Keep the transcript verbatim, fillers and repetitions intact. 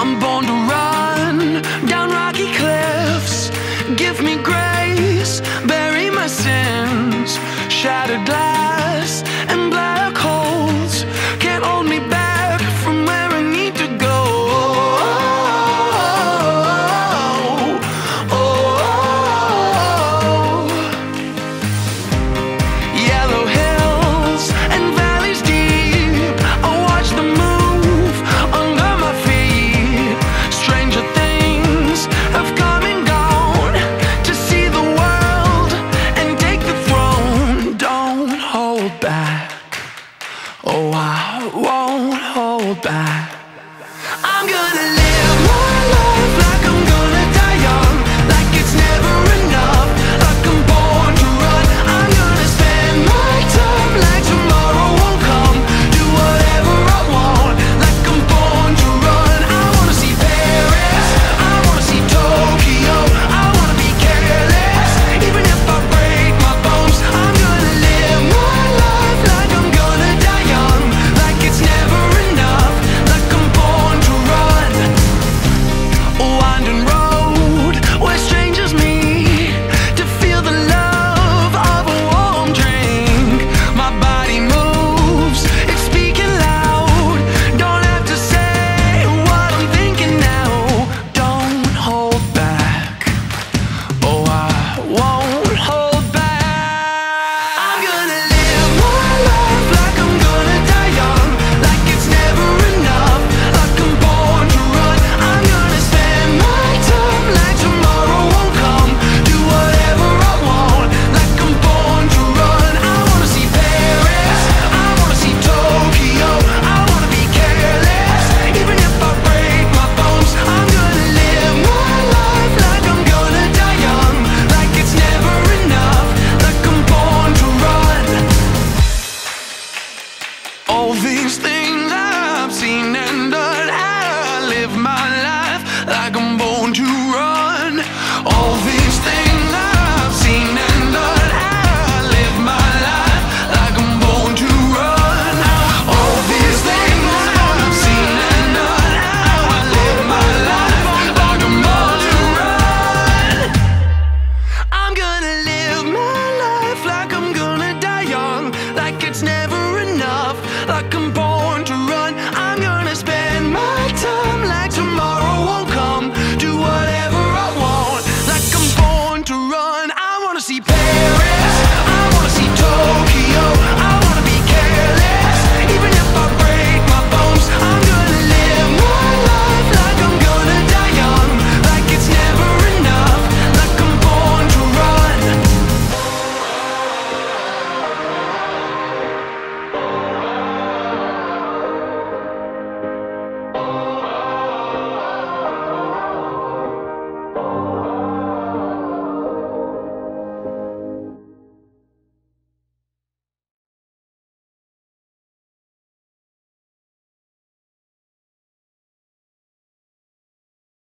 I'm born to run down rocky cliffs. Give me grace, bury my sins. Shattered glass and black holes can't hold me back from where I need to go. Oh, oh, yellow hills and valleys deep, I watch them move under my feet. Stranger things have come and gone to see the world and take the throne. Don't hold back, oh I won't hold back. I'm gonna live my life like I'm gonna die young, like it's never enough, like I'm born to run. I'm gonna spend my time like tomorrow won't come, do whatever I want, like I'm born to run. I wanna see Paris, I wanna see Tokyo, I wanna be careless, even if I break my bones. I'm gonna live my life like I'm gonna die young, like it's never enough, like I'm born to run. A winding road where strangers meet to feel the love of a warm drink. My body moves, it's speaking loud. Don't have to say what I'm thinking now. Don't hold back, oh I won't hold back. I'm gonna live my life like I'm gonna die young, like it's never enough, like I'm born to run. I'm gonna spend my time like tomorrow won't come, do whatever I want, like I'm born to run. I wanna see Paris, I wanna see Tokyo, I wanna be careless, even if I break my bones. I'm gonna live my life like I'm gonna die young, like it's never enough, like I'm born to run. All these things I've seen and